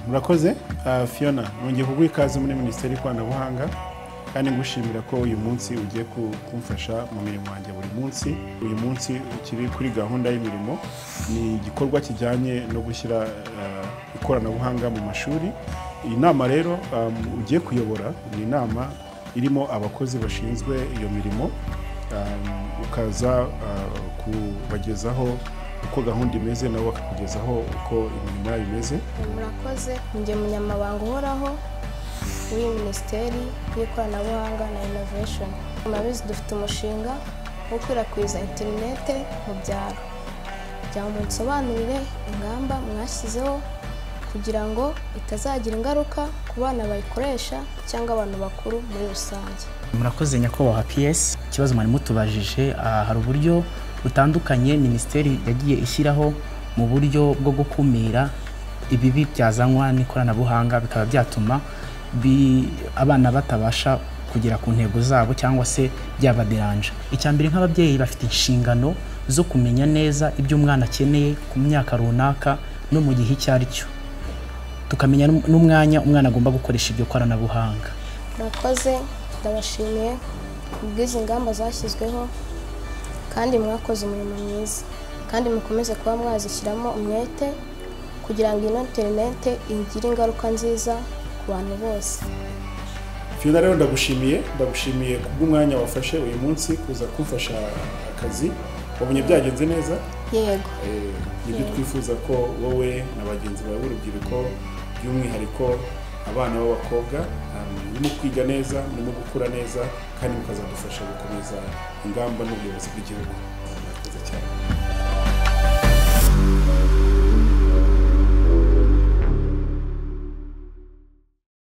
Murakoze Phiona, nongeye kuguha ikaze muri Minisiteri y'Ikoranabuhanga kandi ngushimira ko uyu munsi ugiye kumfasha mu mirimo yanjye buri munsi. Uyu munsi ukiri kuri gahunda y'imirimo ni igikorwa kijyanye no gushyira ikoranabuhanga mu mashuri. Iyi nama rero ugiye kuyobora ni inama irimo abakozi bashinzwe iyo mirimo, ukaza kubagezaho uko gahunda imeze nabo bakakugezaho uko imirimo yayo imeze. Murakoze, njye munyamabanga uhoraho w'iyi Minisiteri y'Ikoranabuhanga na Innovation. Murabizi dufite umushinga wo gukwirakwiza interinete mu byaro. Byaba munsobanurire ingamba mwashyizeho kugira ngo itazagira ingaruka ku bana bayikoresha cyangwa abantu bakuru muri rusange. Murakoze nyakubahwa PS, ikibazo mwari mutubajije, hari uburyo butandukanye Minisiteri yagiye ishyiraho mu buryo bwo gukumira ibibi byazanwa n'ikoranabuhanga bikaba byatuma abana batabasha kugera ku ntego zabo cyangwa se byabaderanja. Icyambere nk'ababyeyi bafite inshingano zo kumenya neza ibyo umwana akeneye ku myaka runaka no mu gihe icyo ari cyo, tukamenya n'umwanya umwana agomba gukoresha ibyo koranabuhanga. Murakoze, ndabashimiye kubw'izi ngamba zashyizweho kandi mwakoze umurimo mwiza, kandi mukomeze kuba mwazishyiramo umwete kugira ngo ino interinete igire ingaruka nziza ku bantu bose. Phiona rero ndagushimiye kubw'umwanya wafashe uyu munsi kuza kumfasha akazi. Wabonye byagenze neza? Yego. Nibyo twifuza ko wowe na bagenzi bawe b'urubyiruko by'umwihariko abana b'abakobwa murimo kwiga neza, murimo gukura neza kandi mukazadufasha gukomeza ingamba n'ubuyobozi bw'igihugu. Murakoze cyane.